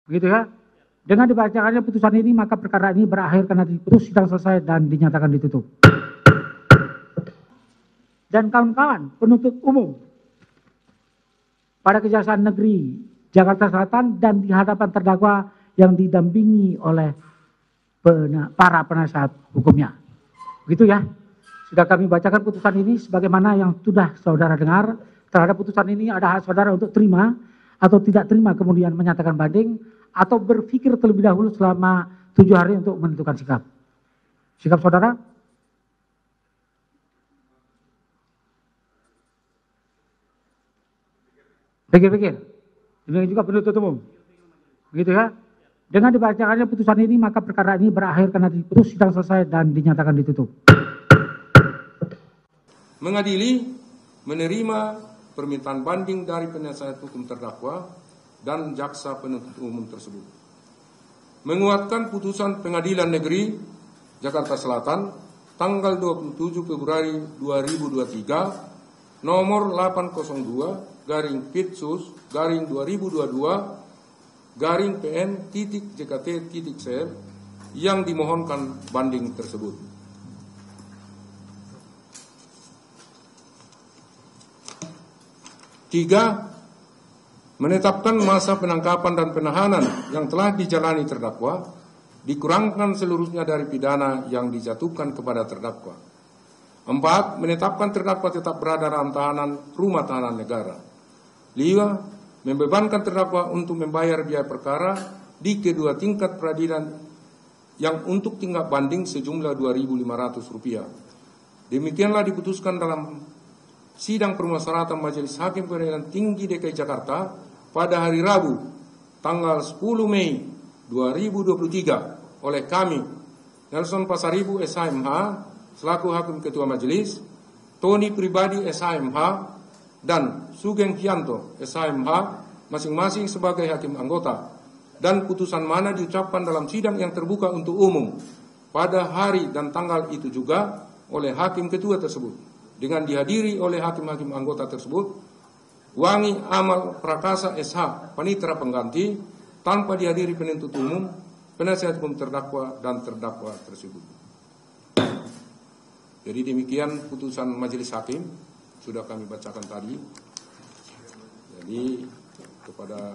Begitu ya. Dengan dibacakannya putusan ini, maka perkara ini berakhir karena diputus, sidang selesai dan dinyatakan ditutup. Dan kawan-kawan penuntut umum pada Kejaksaan Negeri Jakarta Selatan dan di hadapan terdakwa yang didampingi oleh para penasihat hukumnya. Begitu ya. Sudah kami bacakan putusan ini sebagaimana yang sudah saudara dengar. Terhadap putusan ini ada hak saudara untuk terima atau tidak terima, kemudian menyatakan banding atau berpikir terlebih dahulu selama 7 hari untuk menentukan sikap. Sikap saudara? Pikir-pikir. Demikian juga penuntut umum. Begitu ya. Dengan dibacakannya putusan ini, maka perkara ini berakhir karena diputus, sidang selesai dan dinyatakan ditutup. Mengadili, menerima permintaan banding dari penasihat hukum terdakwa dan jaksa penuntut umum tersebut. Menguatkan putusan Pengadilan Negeri Jakarta Selatan tanggal 27 Februari 2023 nomor 802/2022/PN.JKT.CL yang dimohonkan banding tersebut. Tiga, menetapkan masa penangkapan dan penahanan yang telah dijalani terdakwa dikurangkan seluruhnya dari pidana yang dijatuhkan kepada terdakwa. 4, menetapkan terdakwa tetap berada dalam tahanan rumah tahanan negara. 5, membebankan terdakwa untuk membayar biaya perkara di kedua tingkat peradilan yang untuk tindak banding sejumlah Rp2.500. Demikianlah diputuskan dalam sidang permusyawaratan Majelis Hakim Pengadilan Tinggi DKI Jakarta pada hari Rabu tanggal 10 Mei 2023 oleh kami Nelson Pasaribu SHMH selaku Hakim Ketua Majelis, Tony Pribadi SHMH dan Sugeng Hianto SHMH masing-masing sebagai hakim anggota, dan putusan mana diucapkan dalam sidang yang terbuka untuk umum pada hari dan tanggal itu juga oleh Hakim Ketua tersebut, dengan dihadiri oleh hakim-hakim anggota tersebut, Wangi Amal Prakasa SH, panitera pengganti, tanpa dihadiri penuntut umum, penasihat hukum terdakwa dan terdakwa tersebut. Jadi demikian putusan Majelis Hakim sudah kami bacakan tadi. Jadi kepada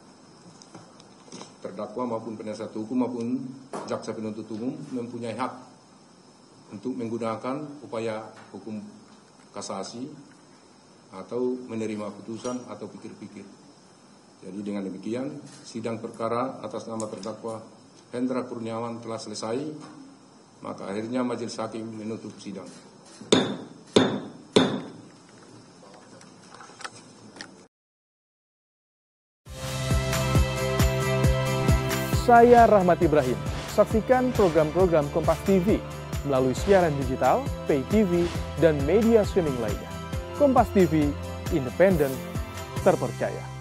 terdakwa maupun penasihat hukum maupun jaksa penuntut umum mempunyai hak untuk menggunakan upaya hukum kasasi atau menerima putusan atau pikir-pikir. Jadi dengan demikian sidang perkara atas nama terdakwa Hendra Kurniawan telah selesai, maka akhirnya Majelis Hakim menutup sidang. Saya Rahmat Ibrahim. Saksikan program-program Kompas TV melalui siaran digital, pay TV, dan media streaming lainnya. Kompas TV, independen, terpercaya.